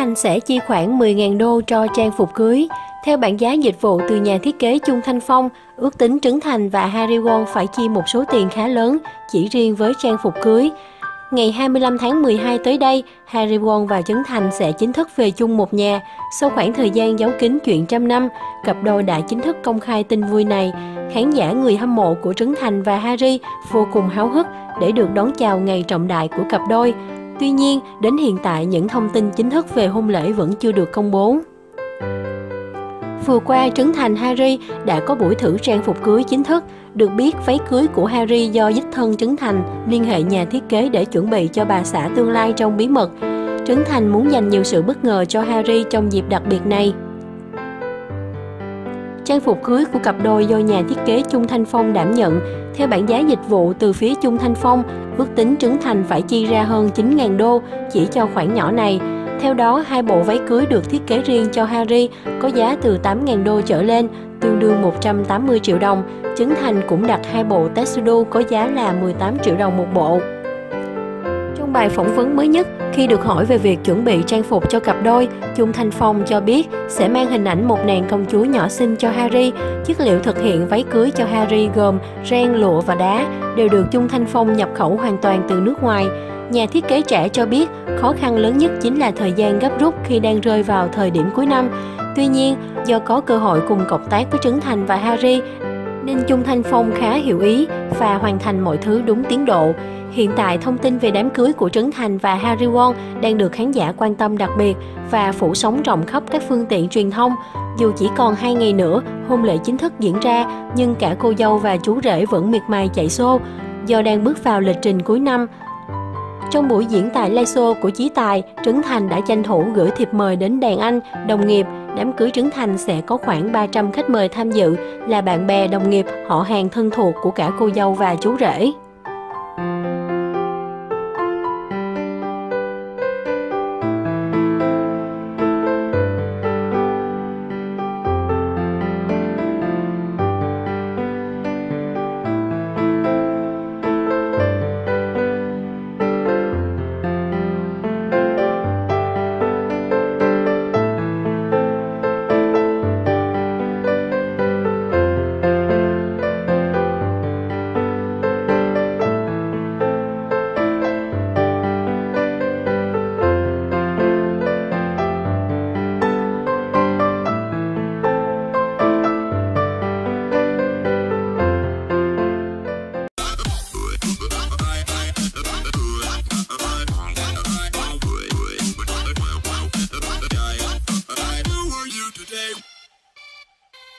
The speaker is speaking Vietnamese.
Thành sẽ chi khoảng 10.000 đô cho trang phục cưới. Theo bảng giá dịch vụ từ nhà thiết kế Chung Thanh Phong, ước tính Trấn Thành và Harry Won phải chi một số tiền khá lớn chỉ riêng với trang phục cưới. Ngày 25 tháng 12 tới đây, Harry Won và Trấn Thành sẽ chính thức về chung một nhà. Sau khoảng thời gian giấu kín chuyện trăm năm, cặp đôi đã chính thức công khai tin vui này. Khán giả người hâm mộ của Trấn Thành và Harry vô cùng háo hức để được đón chào ngày trọng đại của cặp đôi. Tuy nhiên, đến hiện tại những thông tin chính thức về hôn lễ vẫn chưa được công bố. Vừa qua, Trấn Thành Harry đã có buổi thử trang phục cưới chính thức. Được biết, váy cưới của Harry do đích thân Trấn Thành liên hệ nhà thiết kế để chuẩn bị cho bà xã tương lai trong bí mật. Trấn Thành muốn dành nhiều sự bất ngờ cho Harry trong dịp đặc biệt này. Trang phục cưới của cặp đôi do nhà thiết kế Chung Thanh Phong đảm nhận. Theo bảng giá dịch vụ từ phía Chung Thanh Phong, ước tính Trấn Thành phải chi ra hơn 9.000 đô chỉ cho khoản nhỏ này. Theo đó, hai bộ váy cưới được thiết kế riêng cho Harry có giá từ 8.000 đô trở lên, tương đương 180 triệu đồng. Trấn Thành cũng đặt hai bộ tuxedo có giá là 18 triệu đồng một bộ. Trong bài phỏng vấn mới nhất, khi được hỏi về việc chuẩn bị trang phục cho cặp đôi, Chung Thanh Phong cho biết sẽ mang hình ảnh một nàng công chúa nhỏ xinh cho Harry. Chất liệu thực hiện váy cưới cho Harry gồm ren, lụa và đá, đều được Chung Thanh Phong nhập khẩu hoàn toàn từ nước ngoài. Nhà thiết kế trẻ cho biết khó khăn lớn nhất chính là thời gian gấp rút khi đang rơi vào thời điểm cuối năm. Tuy nhiên, do có cơ hội cùng cộng tác với Trấn Thành và Harry, nên Chung Thanh Phong khá hiểu ý và hoàn thành mọi thứ đúng tiến độ. Hiện tại, thông tin về đám cưới của Trấn Thành và Harry Won đang được khán giả quan tâm đặc biệt và phủ sóng rộng khắp các phương tiện truyền thông. Dù chỉ còn 2 ngày nữa, hôn lễ chính thức diễn ra, nhưng cả cô dâu và chú rể vẫn miệt mài chạy xô. Do đang bước vào lịch trình cuối năm, trong buổi diễn tại live show của Chí Tài, Trấn Thành đã tranh thủ gửi thiệp mời đến đàn anh, đồng nghiệp. Đám cưới Trấn Thành sẽ có khoảng 300 khách mời tham dự là bạn bè, đồng nghiệp, họ hàng thân thuộc của cả cô dâu và chú rể.